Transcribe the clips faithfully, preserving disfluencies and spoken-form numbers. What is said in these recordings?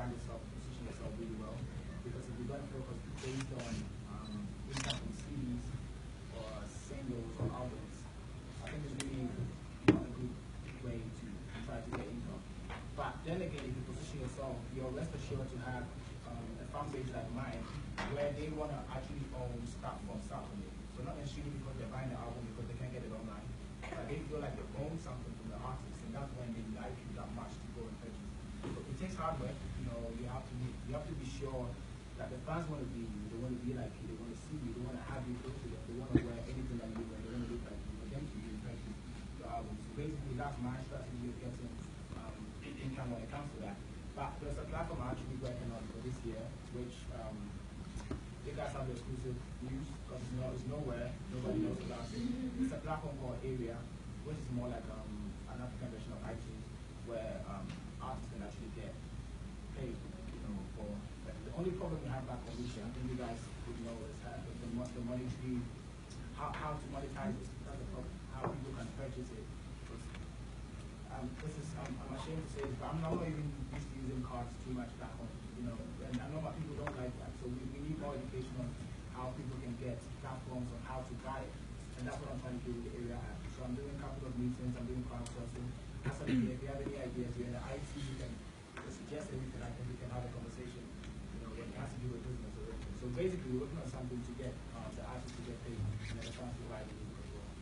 brand yourself, position yourself really well. Because if you don't focus based on um, income from C Ds or singles or albums, I think it's really not a good way to try to get income. But then again, if you position yourself, you're rest assured to have um, a fan base like mine, where they want to actually own stuff from Sarkodie. So not necessarily because they're buying the album because they can't get it online, but they feel like they own something from the artist, and that's when they like you that much to go and purchase. So it takes hard work. You know, you have to be, you have to be sure that the fans want to be you, they want to be like you, they want to see you, they want to have you close to them, they want to wear anything like you wear, they want to look like you, for them to be purchase your album. So basically, that's my strategy of getting um, income when it comes to that. But there's a platform I'm actually working on for this year, which um, you guys have the exclusive news because it's, no, it's nowhere, nobody knows about it. It's a platform called Area, which is more like um, an African version of iTunes, where um, artists can actually get paid, you know, for. But the only problem we have back on this year, I think you guys would know, is that the, the, the monetary, how, how to monetize it. That's the problem. How people can purchase it. Um, this is, um, I'm ashamed to say this, but I'm not even used to using cards too much back home, you know, and I know my people don't like that, so we, we need more education on how people can get platforms on how to buy it, and that's what I'm trying to do with the Area app. So I'm doing a couple of meetings, I'm doing crowdsourcing. That's something, if you have any ideas, you're in the I T, you can suggest anything, I think we can have a conversation, you know, when it has to do with business or anything. So basically, we're working on something to get uh, the artists to get paid, and then the fans to buy the music as well.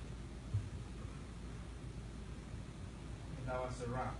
That was a wrap.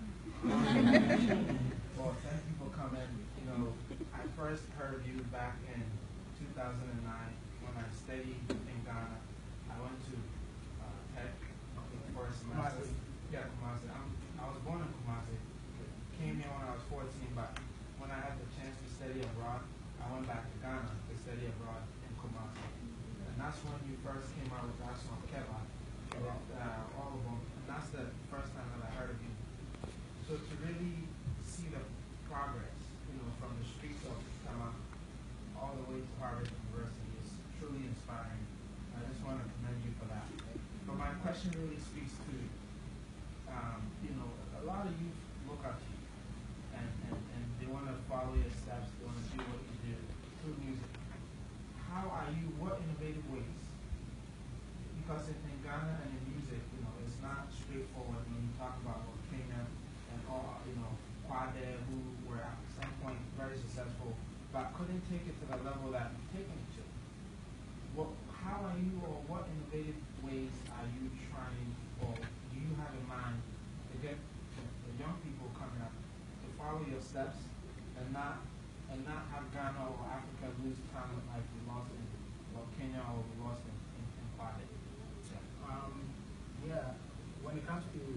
Well, thank you for coming. You know, I first heard you back in two thousand nine when I studied in Ghana. I went to uh, Tech for the first semester. Yeah, Kumasi. I'm, I was born in Kumasi. Came here when I was fourteen, but when I had the chance to study abroad, I went back to Ghana to study abroad in Kumasi. And that's when you first came out with that song, Keba. Uh, all of them. And that's the first time that I heard of you. So to really see the progress, you know, from the streets of Tama all the way to Harvard University is truly inspiring. I just want to commend you for that. But my question really speaks to, um, you know, a lot of youth look up to you and, and, and they want to follow your steps, they want to do what you do through music. How are you, what innovative ways? Because in, in Ghana and in music, you know, it's not straightforward when you talk about well, Kenya and all, you know, Kwade, who were at some point very successful, but couldn't take it to the level that you've taken it to. What, how are you, or what innovative ways are you trying, or do you have in mind to get the, the young people coming up to follow your steps and not and not have Ghana or Africa lose talent like we lost in, or Kenya or we lost in, in, in Kwade? Um, yeah, when it comes to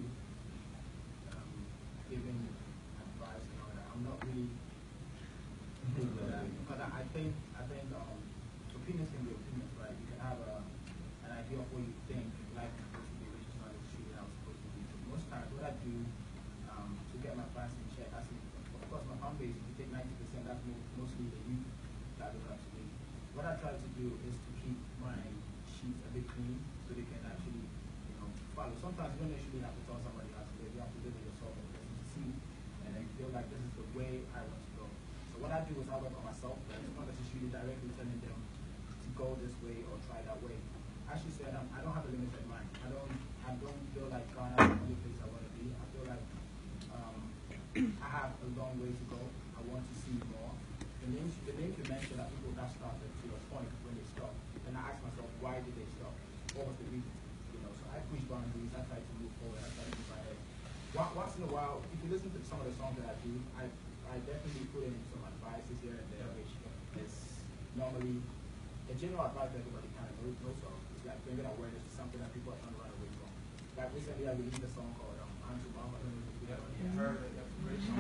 um, giving advice and all that, I'm not really good with that because I, I think I think um, opinions can be opinions, right? You can have a, an idea of what you think life is supposed to be, which is not necessarily how it's supposed to be. So most times, what I do um, to get my price in check, I see, of course, my fan base, if you take ninety percent, that's mostly the youth that look up to me. What I try to do is to keep my sheets a bit clean so they can actually, you know, follow. Sometimes you don't actually have to tell somebody how to live. You have to live it yourself and person to see, and then feel like this is the way I want to go. So what I do is I work on myself, but it's not necessarily directly telling them to go this way or try that way. As you said, um, I don't have a limited mind. I don't, I don't feel like Ghana is the only place I want to be. I feel like um, I have a long way to go. I want to see more. The names, the names you mentioned are people that started to your point when they stopped. And I ask myself, why did they stop? What was the reason? You know, so I push boundaries, I try to move forward, I try to move ahead. Once in a while, if you listen to some of the songs that I do, I, I definitely put in some advices here and there, which is normally a general advice that everybody kind of knows, knows of. It's like bringing awareness to something that people are trying to run away from. Like recently, I released a song called um, Hands to Mouth. I don't know if you heard it. Heard it. That's a great song.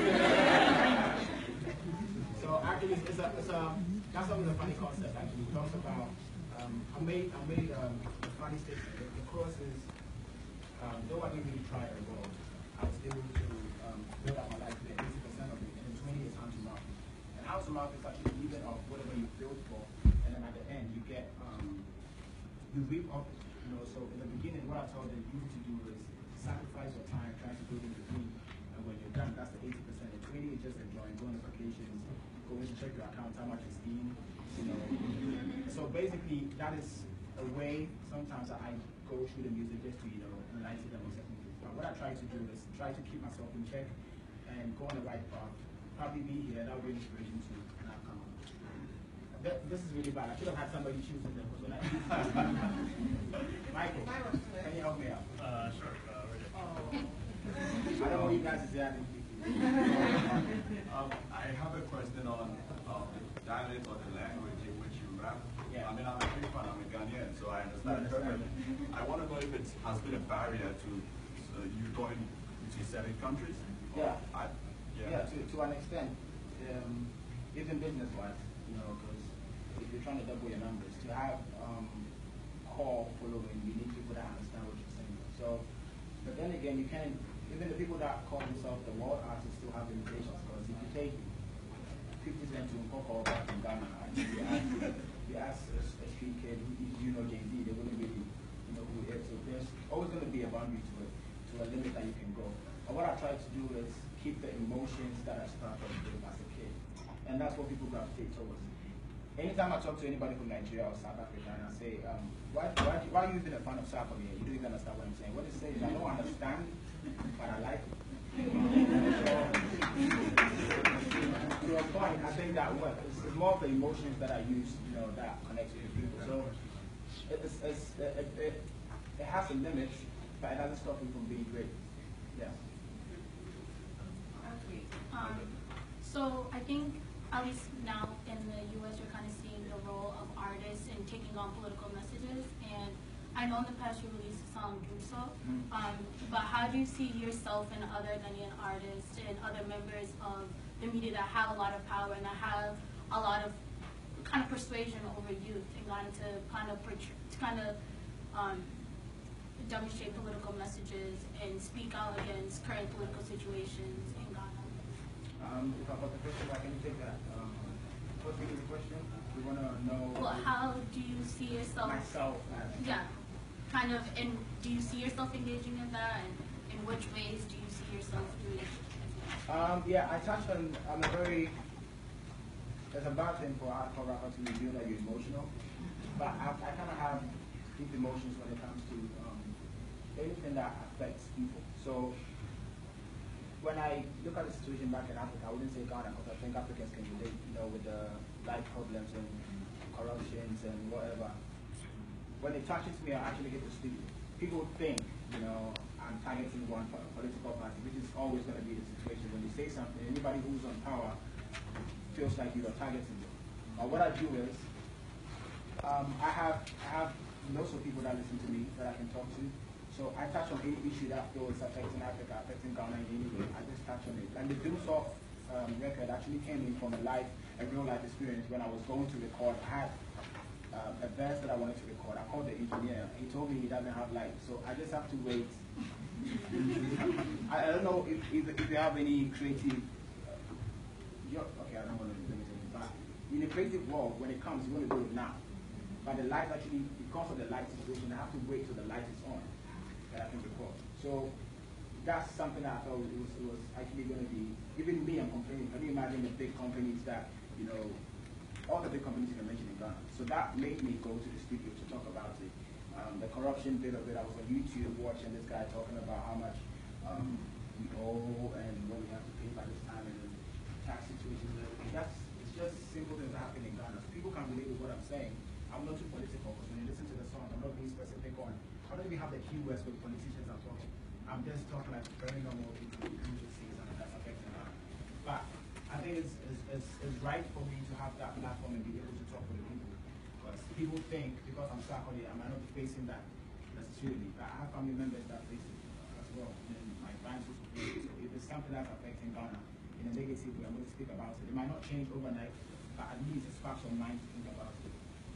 So actually, it's a, it's a, that's always a funny concept. Actually, it talks about. Um, I made I made um, a funny statement. The, the chorus is, um, though I didn't really try at all, I was able to um, build out my life there, eighty percent of it, and then twenty is hand to mouth. And hand to mouth is actually leaving off whatever you build for, and then at the end you get um, you reap up. You know, so in the beginning, what I told the youth to do is sacrifice your time trying to build in between, and when you're done, that's the eighty percent. And trading is just enjoying, going on vacations, going to check your account, how much it's in, you know. So basically, that is a way sometimes that I go through the music just to, you know, enlighten them on certain things. But what I try to do is try to keep myself in check and go on the right path. Probably be here, that would be an inspiration too, and I'll come on. This is really bad. I should have had somebody choosing them. Because when I Michael, can you help me out? Uh, sure. Uh, right oh. I don't want you guys to say I didn't think um, I have a question on um, the dialect or the language in which you rap. Yeah. I mean, I'm a big fan. I'm a Ghanaian, so I understand perfectly. I want to know if it has been a barrier to uh, you going to certain countries. Yeah. I, yeah. Yeah. To to an extent, um, even business-wise, you know, because if you're trying to double your numbers, to have um, core following, you need people that understand what you're saying. So, but then again, you can, even the people that call themselves the world artists still have limitations, because if you take fifty cent to Nkoko back in Ghana, and you ask, you ask a, a street kid, who you know Jay-Z, they wouldn't really you know who it is. So there's always going to be a boundary to it, to a limit that you can go. And what I try to do is keep the emotions that I started with as a kid. And that's what people gravitate towards. Anytime I talk to anybody from Nigeria or South Africa and I say, um, why, why, why are you even a fan of Sarkodie? You don't even understand what I'm saying. What it says is I don't understand, but I like it. So, to a point, I think that works. It's, it's more of the emotions that I use, you know, that connects with people. So it's, it's, it, it, it has a limit, but it doesn't stop me from being great. Yeah. Um, so I think at least now in the U S you're kind of seeing the role of artists in taking on political messages, and I know in the past you released a song do so, um, but how do you see yourself and other Ghanaian artists and other members of the media that have a lot of power and that have a lot of kind of persuasion over youth in Ghana to kind of portray, to kind of um, demonstrate political messages and speak out against current political situations in Ghana? Um, if I got the question, I can take that. Um, what's the question? We want to know. Well, how do you see yourself? Myself. As yeah, kind of. And do you see yourself engaging in that? And in which ways do you see yourself doing? Um, yeah, I touched on. I'm a very. There's a bad thing for a hardcore rapper to reveal that you're emotional, but I, I kind of have deep emotions when it comes to um, anything that affects people. So. When I look at the situation back in Africa, I wouldn't say Ghana, because I think Africans can relate, you know, with the life problems and corruptions and whatever. When it touches me, I actually get to speak. People think, you know, I'm targeting one political party, which is always going to be the situation. When you say something, anybody who's on power feels like you are targeting them. But what I do is, um, I have I have lots of people that listen to me that I can talk to. So I touch on any issue that I feel is affecting Africa, affecting Ghana in any way. I just touch on it. And the Doom Soft um, record actually came in from a life, a real life experience when I was going to record. I had uh, a verse that I wanted to record. I called the engineer. He told me he doesn't have light, so I just have to wait. I, I don't know if, if, if you have any creative. Uh, you're, okay, I don't want to limit it, but in a creative world, when it comes, you want to do it now. But the light actually, because of the light situation, I have to wait till the light is on. I can record. So that's something that I thought it was, it was actually going to be, even me, I'm complaining. Can you imagine the big companies that, you know, all the big companies you can mention in Ghana. So that made me go to the studio to talk about it. Um, the corruption bit of it, I was on YouTube watching this guy talking about how much um, we owe and what we have to pay by this time and the tax situations and everything. That's, it's just simple things that happen in Ghana. So people can relate with what I'm saying. I'm not too political, because when you listen to the song, I'm not being specific on, I don't even have the keywords for the politicians I'm talking. I'm just talking like very normal people who just see something that's affecting them. But I think it's, it's, it's, it's right for me to have that platform and be able to talk with the people. Because people think, because I'm Sarkodie, I might not be facing that necessarily, but I have family members that face it as well. And my friends who face it. So if it's something that's affecting Ghana in a negative way, I'm going to speak about it. It might not change overnight, but at least it sparks your mind to think about it.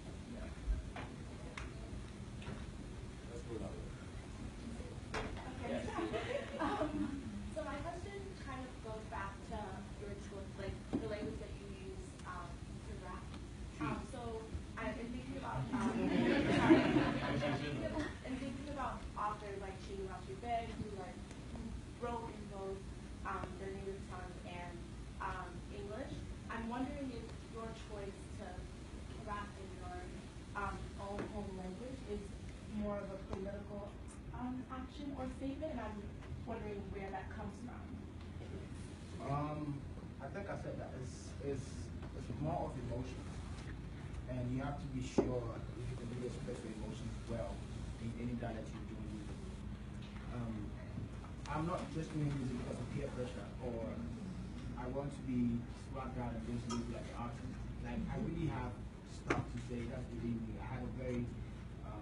Um, so my question kind of goes back to your choice, like the language that you use um, to rap. Um, so I've been thinking about, um, sorry, and thinking about authors like Chiyu Achebe, who like wrote in both um, their native tongue and question or statement, and I'm wondering where that comes from. Um, I think I said that it's, it's, it's more of emotion. And you have to be sure if you can really express your emotions well in any dialect you're doing music. Um, I'm not just doing music because of peer pressure or I want to be swagged out and just music like an artist. Like, I really have stuff to say, that's believe me. I had a very um,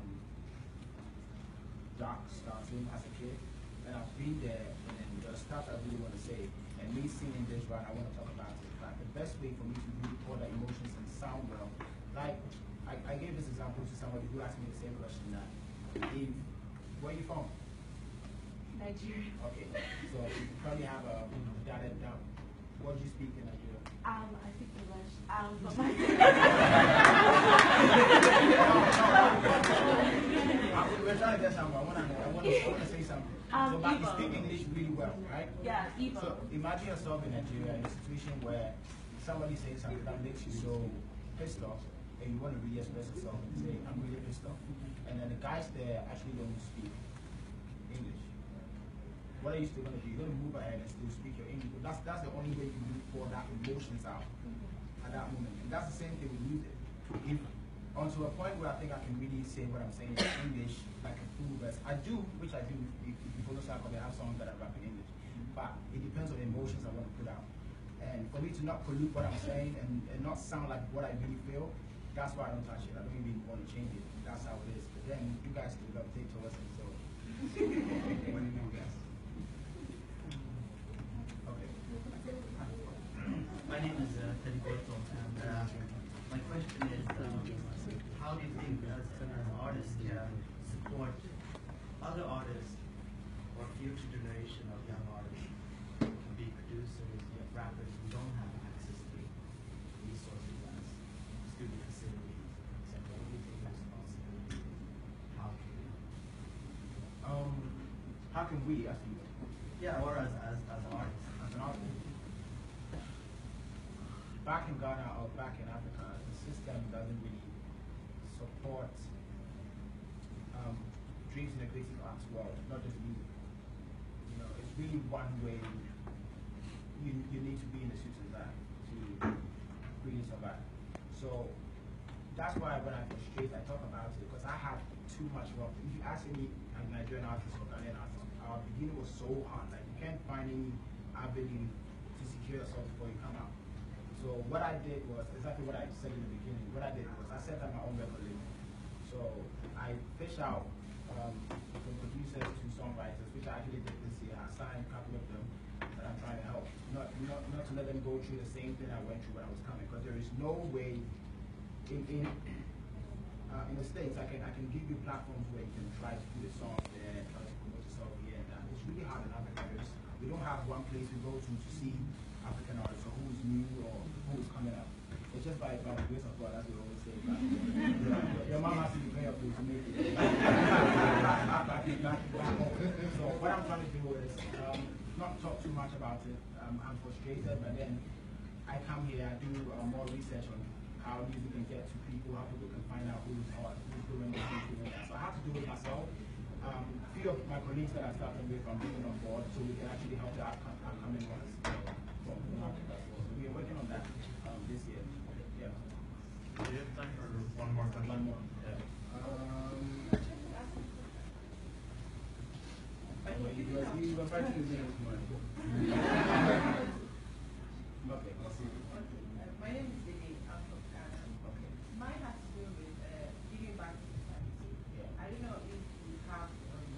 dark starting as a kid, and I've been there, and then the stuff I really want to say, and me singing this right, I want to talk about it. Like, the best way for me to really pour that emotions and sound well, like, I, I gave this example to somebody who asked me the same question that, if, where are you from? Nigeria. Okay, so you probably have a dialect down. What do you speak in Nigeria? Um, I speak English. Um, but my We're trying to get something. I want to I want to I want to say something. Um, so, but you Igbo. speak English really well, right? Yeah, Igbo. So, imagine yourself in Nigeria in a situation where somebody says something that makes you so pissed off, and you want to really express yourself and say, I'm really pissed off. And then the guys there actually don't speak English. What are you still going to do? You're going to move ahead and still speak your English. But that's, that's the only way you can really pour that emotions out at that moment. And that's the same thing with music. If, onto a point where I think I can really say what I'm saying in English like a full verse. I do, which I do. If, if you follow Sarkodie, I have songs that I rap in English. But it depends on the emotions I want to put out. And for me to not pollute what I'm saying and, and not sound like what I really feel, that's why I don't touch it. I don't even want to change it. That's how it is. But then you guys still gravitate towards it. So what do you think, guys? Okay. My name is uh, Teddy Gorton, and uh, my question is, um, how do you think as an artist can support other artists or future generation of young artists who can be producers, young rappers who don't have access to resources as studio facilities, et cetera? What do you think the responsibility is? How can we? Um, how can we, as you, Yeah, or as, as, as artists. as an artist, back in Ghana or back in Africa, the system doesn't really support um, dreams in the creative arts world, not just music. You know, it's really one way. You, you need to be in the suit and that to really survive. So that's why when I frustrate, I talk about it because I have too much work. If you ask any um, Nigerian artist or Ghanaian artist, our beginning was so hard. Like you can't find any avenue to secure yourself before you come out. So what I did was exactly what I said in the beginning. What I did was I set up my own record label. So I fish out um, from producers to songwriters, which I actually did this year. I signed a couple of them that I'm trying to help. Not, not, not to let them go through the same thing I went through when I was coming, because there is no way in in, uh, in the States I can I can give you platforms where you can try to do the song there and try to promote yourself here and that. It's really hard in Africa. There's, we don't have one place we go to to see African artists or who's new or who's coming up. It's just by, by the grace of God, as we always say. Your mom has to be praying for you to make it. back, back, back home. So what I'm trying to do is um, not talk too much about it. Um, I'm frustrated, but then I come here, I do uh, more research on how music can get to people, how people can find out who's hot, who's doing this, who's doing that. So I have to do it myself. Um, a few of my colleagues that I started with are bringing on board so we can actually help the outcome- upcoming ones. So, from Africa. So we are working on that um, this year. Yeah. Do you have time for one more question? One more. Yeah. Um, well, you were, you were fighting with me this morning. Okay, I'll see you. My name is Dede. I'm from Ghana. Okay. Mine has to do with uh, giving back to society. Yeah. I don't know if you have um,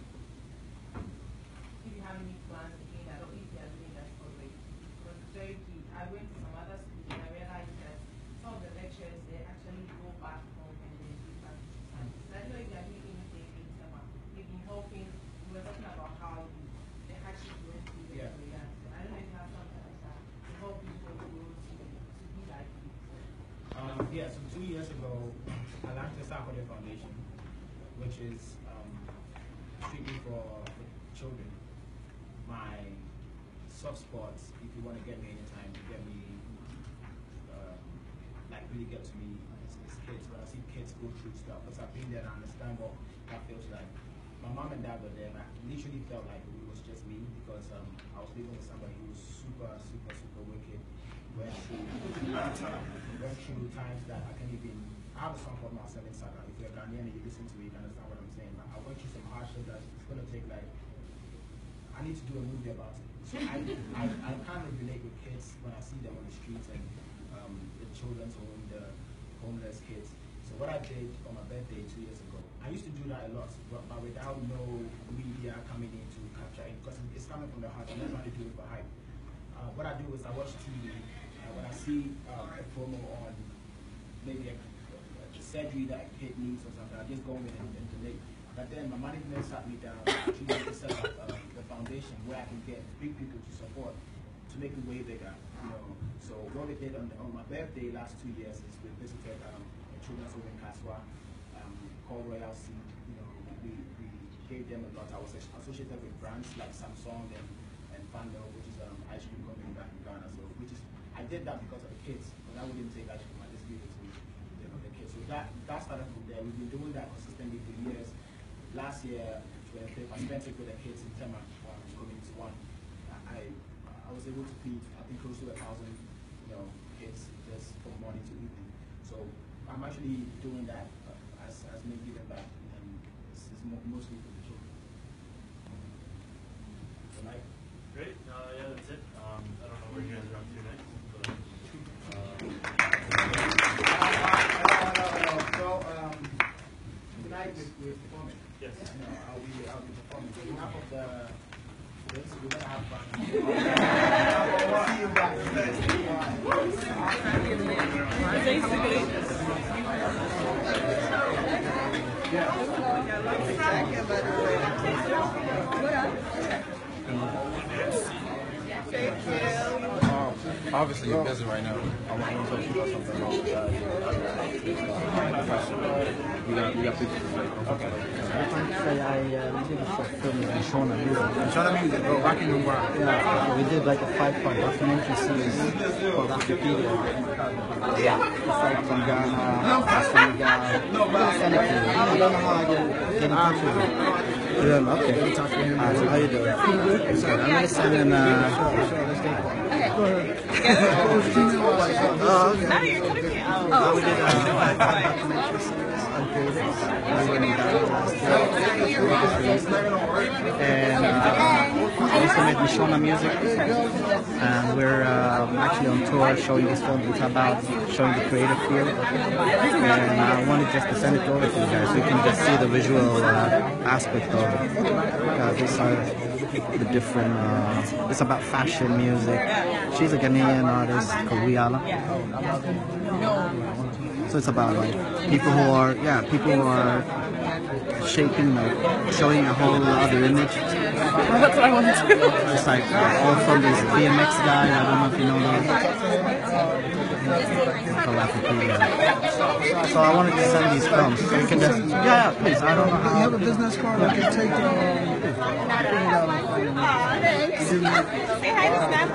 if you have any plans again. I don't know if you are doing that already. Because it's very key. I went to some other schools and I realized that some of the lecturers they actually go back home and they give back to society. So I don't know if you are doing anything in terms of maybe helping. We were talking about how you, the hardship you went through. Yeah. So I don't know if you have something like that to help people to, to, to be like you. Um, yeah, so two years ago, I launched the Sarkodie Foundation, which is um, treatment for, for children. My soft spots, if you want to get me anytime, to get me, uh, like really get to me, it's, it's kids. When I see kids go through stuff, because I've been there and I understand what that feels like. my mom and dad were there, and I literally felt like it was just me because um, I was living with somebody who was super, super, super wicked. Went through, went through times that I can't even. I have a song called myself in Sark. If you're Ghanaian and you listen to it, you understand what I'm saying. But I went through some hardship that it's gonna take like. I need to do a movie about it. So I, I, I kind of relate with kids when I see them on the streets and um, the children's home, the homeless kids. So what I did on my birthday two years ago, I used to do that a lot, but, but without no media coming in to capture it, because it's coming from the heart. I'm not trying to do it for hype. Uh, what I do is I watch T V. Uh, when I see um, a promo on maybe a, a surgery that a kid needs or something, I just go in and, and donate. But then my management sat me down to set up uh, the foundation where I can get big people to support to make it way bigger. You know, so what we did on, the, on my birthday last two years is we visited um, a children's home in Kaswa um, called Royal C. You know, we, we gave them a lot. I was associated with brands like Samsung and and Fando, which is um, ice cream company back in Ghana. So which is I did that because of the kids. Because I wouldn't take ice cream. I just give it to you know, the kids. So that that started from there. We've been doing that consistently for years. Last year, twenty-fifth, I spent it with the kids in Tema, um, Community One. I I was able to feed, I think, close to a thousand, you know, kids just from morning to evening. So I'm actually doing that uh, as as me giving back, and it's, it's mo mostly for the children. So, Mike. Great. Uh, yeah, that's it. Um, I don't know where you guys are up to next, but. Uh, so um, tonight we're, we're performing. Yes. You know, I'll be, I'll be performing. So enough of the this, we're gonna have fun. We'll see you guys. Um, obviously, you're busy right now. I want to talk to you about something about uh, you got, you got pictures to take. Okay. I uh, did a short film with Shona Music. Shona Music, bro, back in the world. Yeah, we did like a five-part documentary series called Afropedia. Yeah. It's like from Ghana, Senegal, Senegal. I don't know how I get, get in touch with him. Yeah, okay. Get in touch with him. Alright, so how you doing? Pretty good. So I'm gonna send in. Uh, sure, sure, let's take one. Okay. Go ahead. Oh, okay. you're cooking. Oh, uh, we did a five-part documentary series on Creative. We were in Ghana last year. And uh, I also met Mishona Music. And we're uh, actually on tour showing this film. It's about showing the creative field. And I wanted just to send it over to you guys so you can just see the visual uh, aspect of it. Uh, these are the different, uh, it's about fashion, music. She's a Ghanaian artist called Wiala. So it's about like people who are, yeah, people who are shaping, like showing a whole other image. That's what I want to do. It's like uh, all from this B M X guy, I don't know if you know those. So I wanted to send these films. So you can just, yeah, yeah, please. I don't know how. You have a business card I can take it. Say hi to Snap.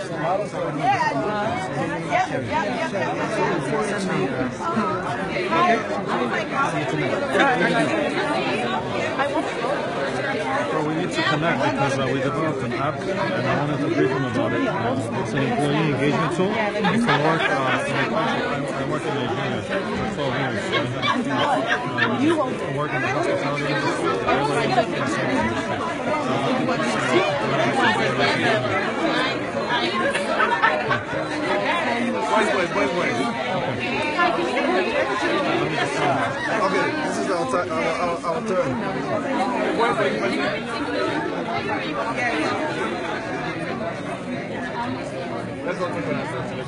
So we need to connect because uh, we developed an app and I wanted to brief him about it. Um, it's an employee engagement tool. You can work uh, in a country. I work in Nigeria for twelve years. So I have, um, you work in the hospitality industry. Boys, boys, boys, boys. Okay, this is our, our, our, our turn. Let's go take a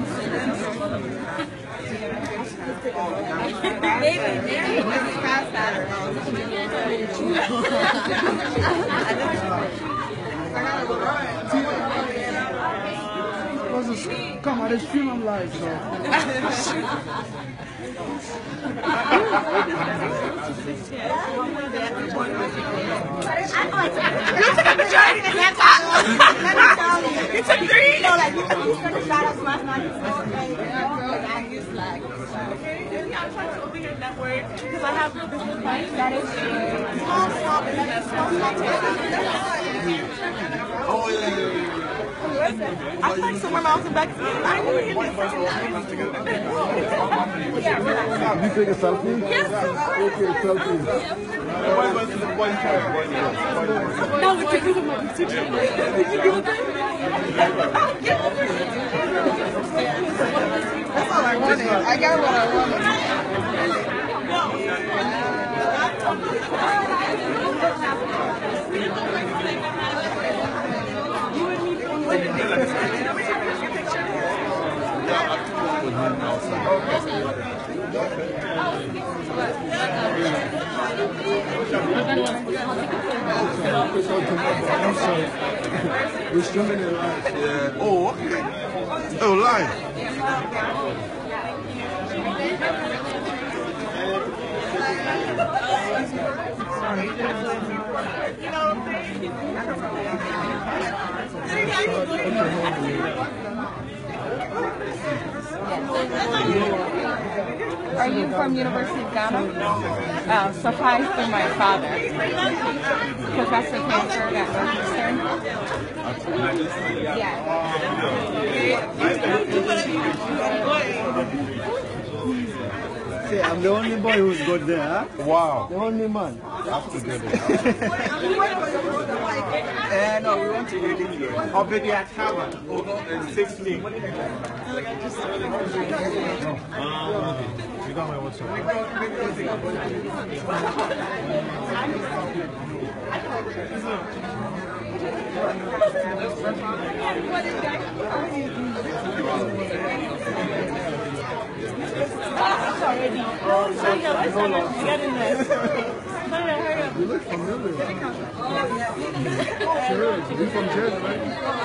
Come on, it's film live, so. You took a majority in that. You took three. No, like you took a shot of last night. I used like. Okay, I'm trying to open your network. work because I have business class. That is small, small business, small, small business. Oh, yeah, yeah, yeah. I feel like somewhere else in back. I never hear this. You take a selfie? Yes, of course. Okay, selfie. No, we took it with my picture. Did you do it? That's all I wanted. I got what I wanted. We're streaming it live. Yeah. Oh, okay. Oh, live. Are you from University of Ghana? Oh, surprised for my father. Professor Cancer at Northeastern. Yeah. See, I'm the only boy who's got there, huh? Wow. The only man. That's to go there. Eh, no, we want to read it. I'll be at Harvard in six weeks. You got my WhatsApp. You look familiar. Sure, you from Jersey, right?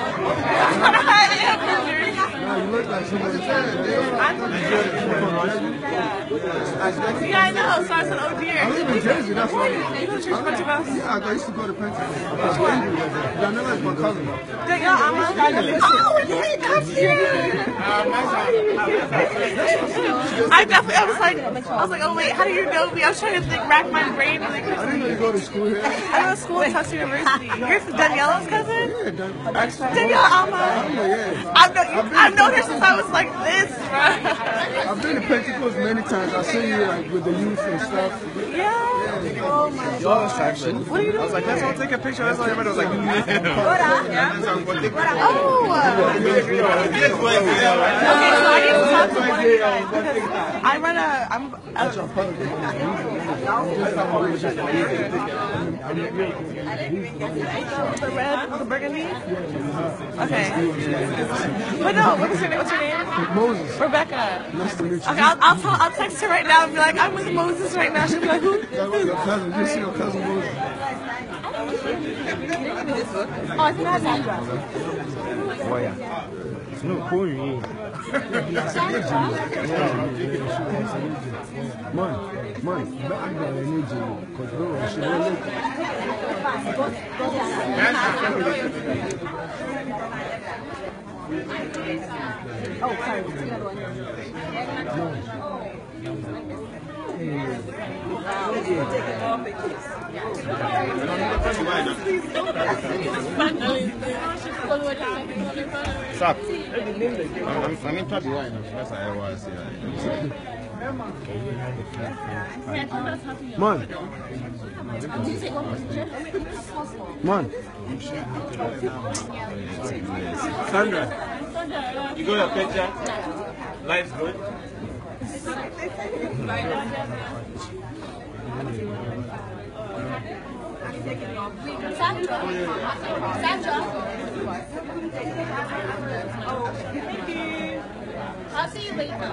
No, you look like someone from Jersey. I'm from Jersey. Yeah, I know. So I said, oh dear. I live in Jersey, that's why. You go to church Pentecost? Yeah, I used to go to Pentecost. That's why you do that. I know that's my cousin. Danielle, I'm a oh, really? That's you. I definitely, I was like, I was like, oh wait, how do you know me? I was trying to think, rack my brain. Like, I didn't know you go to school here. I go to school at Tufts University. You're from Danielle's cousin? Yeah, Dan- Danielle Alma. Alma, yeah. I've known, you, I've known her since I was like this, bro. I've been to Pentecost many times. I see you like with the youth and stuff. Yeah. Oh my You always try to. What are you doing? I was like, let's all take a picture. That's all everybody was like, yeah. Oh. Okay, so I need to talk to one of you guys because I run a, I'm, a, the red, the burgundy? Okay. But no, what's your name? What's your name? Moses. Rebecca. Nice to meet you. Okay, I'll, I'll, tell, I'll text her right now and be like, I'm with Moses right now. She'll be like, who? Your cousin. You see your cousin Moses. Oh, I think I have Sandra. Olha. No punho. Mano, mano, não é energy. Control. She will look. Oh, sorry. What's the other one? Sark. I'm, I'm in trouble right now. That's how I was. Man. Man. Sandra, you got a picture? Life's good? Sandra. Sandra. Thank you. I'll see you later.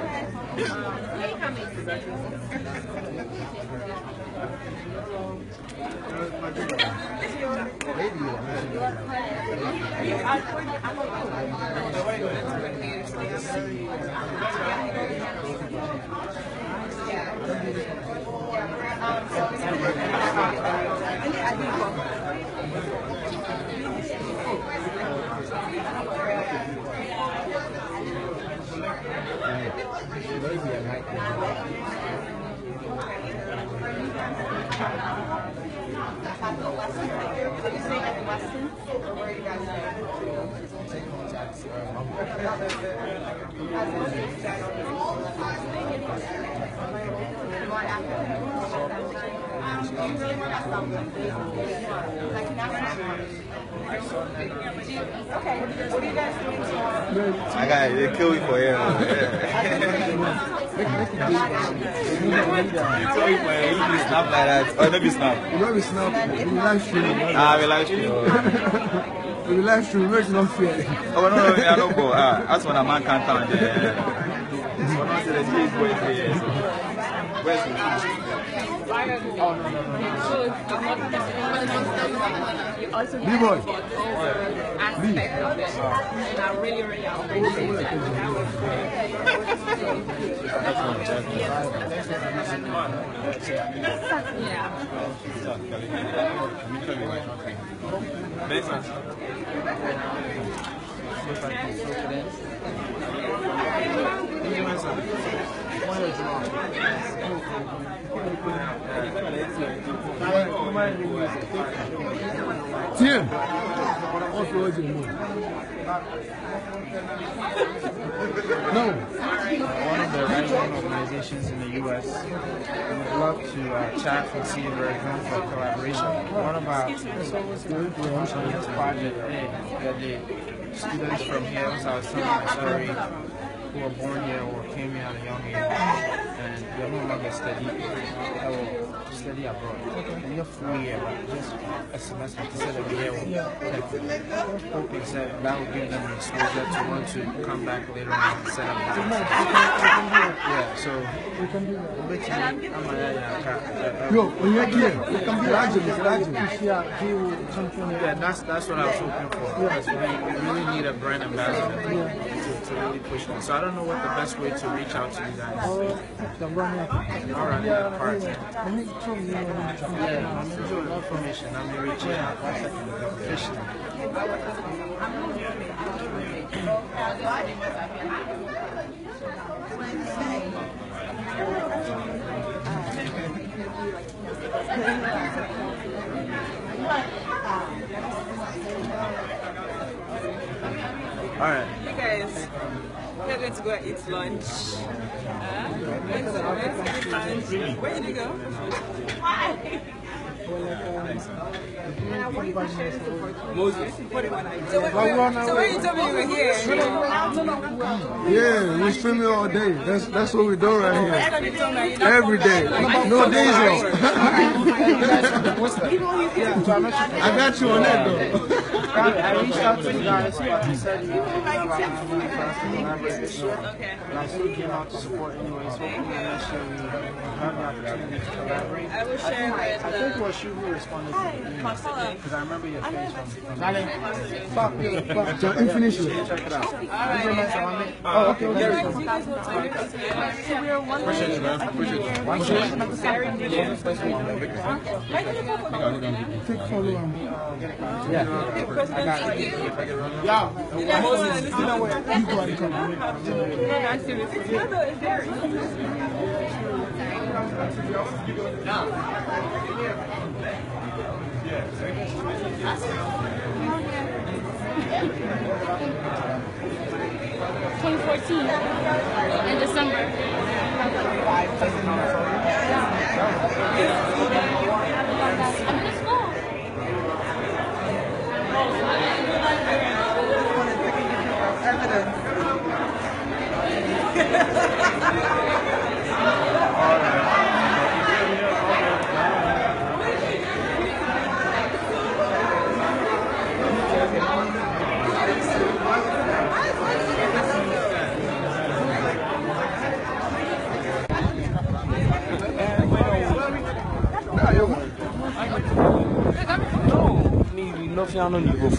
I got it. They kill me for him. You snap like that. Or maybe snap. You know we snap. We live stream. Ah, we live stream. We live stream. It's not fair. Oh no, no, I don't go. Ah, that's when a man can't count. So not to the G is going there. Where's the food? Oh no, no, no. You also B boy. aspect of it. And I really, really appreciate that. Tim, what's the origin move? No. One of the right-wing organizations in the U S would love to uh, chat and see if we're going for collaboration. One of our this project A, that the students from here, was our son, sorry, who were born here or came here at a young age, and they're no longer study, or study abroad. And you're full year, but just a semester instead of a year. Hoping that that will give them exposure to want to come back later on and set up. Yeah, so we can do that. Yo, when you're here, you can be Rajin, Rajin. Yeah, that's that's what I was hoping for. Because we really need a brand ambassador to, to really push me. So I don't know what the best way to reach out to you guys. All right, yeah, part. Yeah, I'm enjoying information. I'm reaching out officially. All right. You guys, we're going to go eat lunch. Uh, where did you go? Hi. Moses. So when you told me you were here? Yeah, we streaming all day. That's that's what we do right here. Every day. No days off. I got you on that though. I reached out to you guys, but you said you were thinking about having me for us to collaborate this year. And I still came out to support anyways. Hopefully next year we have the opportunity to collaborate. I will share with I think it was you who responded to me. Because I remember your face from Darling, So finish it. check it out. Alright. Oh, okay, okay. You guys will take it. So we are one Appreciate it, man. Appreciate it. One shot. Take follow him. Yeah. I got it. Yeah. You go and twenty fourteen in December. I'm in school. No, nothing on the